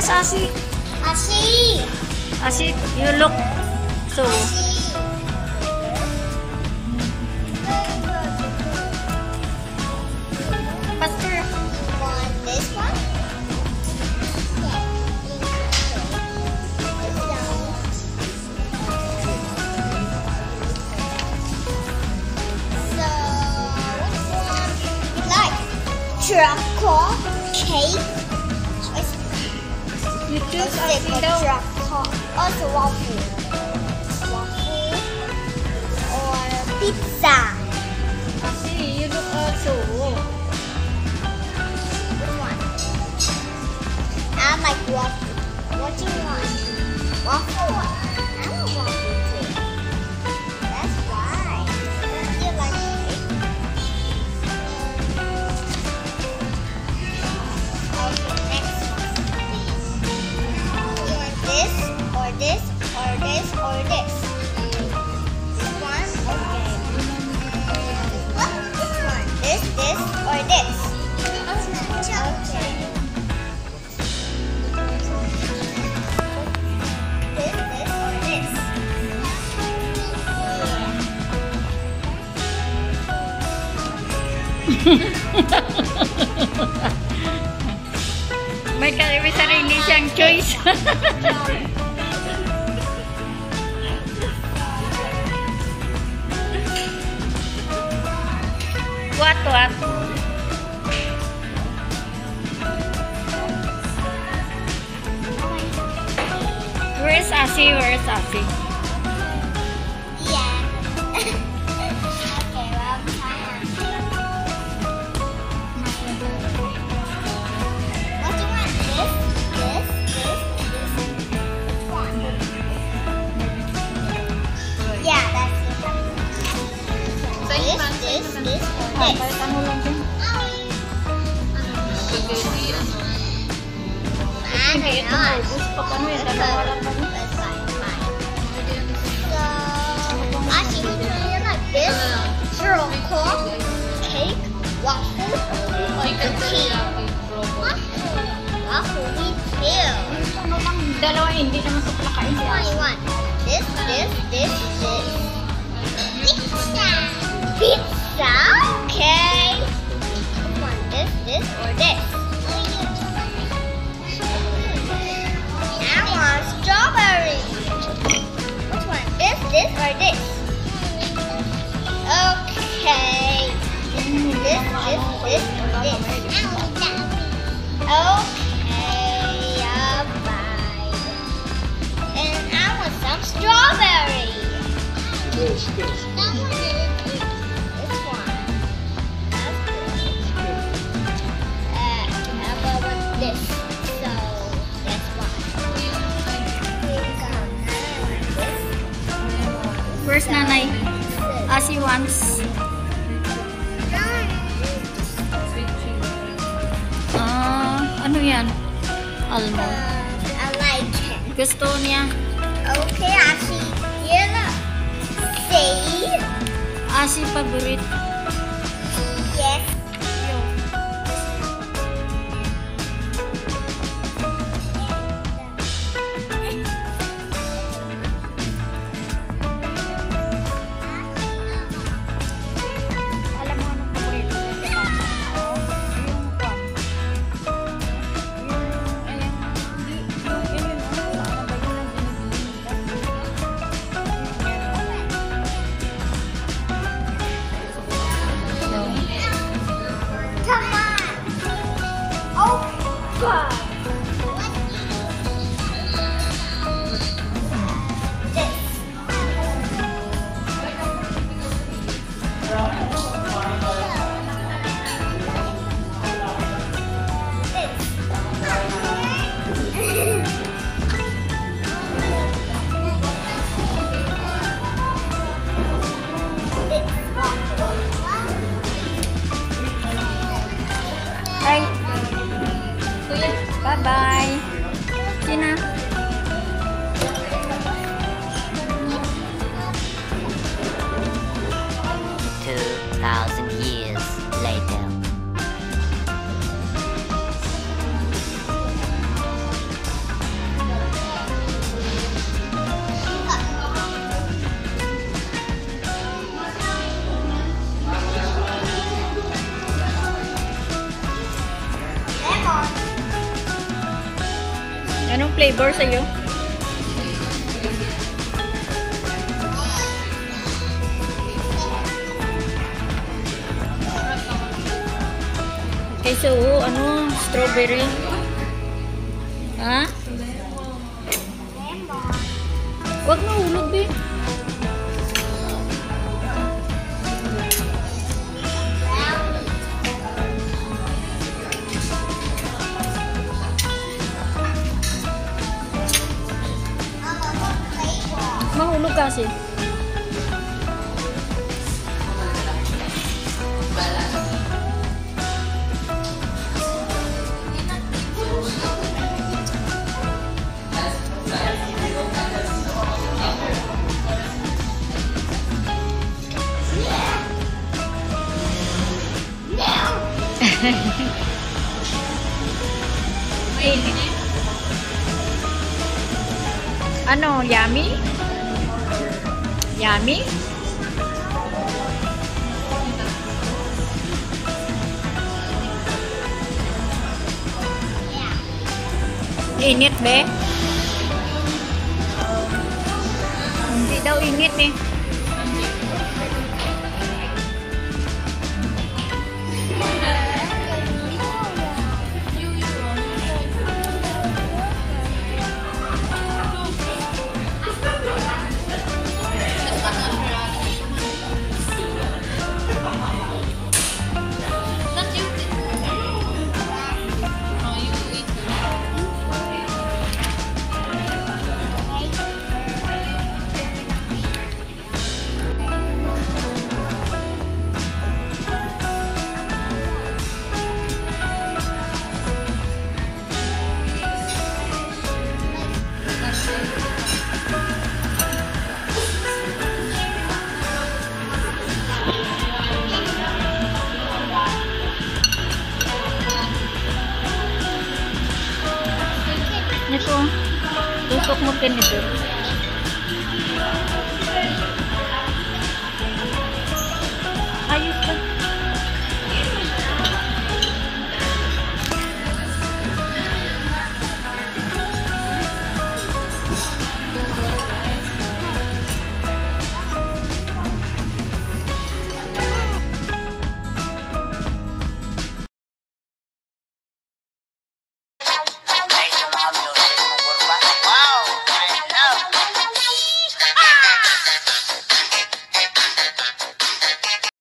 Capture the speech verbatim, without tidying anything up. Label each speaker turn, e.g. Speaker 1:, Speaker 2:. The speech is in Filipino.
Speaker 1: Where's Asi?
Speaker 2: Asi.
Speaker 1: Asi, you look so. Faster.
Speaker 2: Want this one? So, which one you like? Chocolate cake.
Speaker 1: You choose
Speaker 2: Let's
Speaker 1: Asi
Speaker 2: take a
Speaker 1: daw.
Speaker 2: chocolate. Also waffle. Waffle or pizza.
Speaker 1: Asi, you look also.
Speaker 2: Which one? I like waffle. What do you want? Waffle? I want waffle too. That's why. You like cake? Okay, next one, please. You want this, or this, or this, or this? This one? Okay. What? Which one? This, this, or this? Okay. This, this, or this?
Speaker 1: May, may sarili siyang choice. What, what? Where's Asi? Where's Asi?
Speaker 2: Yeah. Okay, well, fine. What do you want? This, this, this, this. Which one? Yeah, that's it. This, this, this, or
Speaker 1: Ah,
Speaker 2: this.
Speaker 1: kahit ano lang din.
Speaker 2: I
Speaker 1: Hindi
Speaker 2: don't
Speaker 1: ito
Speaker 2: know.
Speaker 1: maubos. Pag ano eh, dalawa lang kami.
Speaker 2: That's fine, fine. So, actually, do you like this? Chocolate, cake, waffle, or cookie? Waffle. Waffle, me too.
Speaker 1: Ano lang, dalawa hindi naman sa plakain si
Speaker 2: Which one
Speaker 1: Asi.
Speaker 2: you want? This, this, this, this. Pizza. Pizza? Okay. Which one? This, this, or this? I want strawberry. Which one? This, this, or this? Okay. This, this, this, this, or this? Okay, uh, bye. And I want some strawberry. This one. That's good. Uh, how about this? So, that's one.
Speaker 1: Where's Nanay? Asi wants. Ah, ano yan? Almond.
Speaker 2: I like it.
Speaker 1: Gusto niya.
Speaker 2: Okay, Ashi. You look. See?
Speaker 1: Asi favorite.
Speaker 2: Yes.
Speaker 1: Alam mo anong favorite niya? Yung kwan. Yung, ayun, hindi, yung, yun yun, ano ba yun ang
Speaker 2: Come on. Open. This.
Speaker 1: Hi. Kuya, bye-bye. Sina?
Speaker 3: Two thousand years later.
Speaker 1: Anong flavor sa'yo? Okay, so, ano? Strawberry. Ha? Huwag na ulog, eh. Mahulog kasi. Ano, yummy? Yummy? Init, be? Hindi daw init eh. Ito, tusok mo din ito. Ayos ka.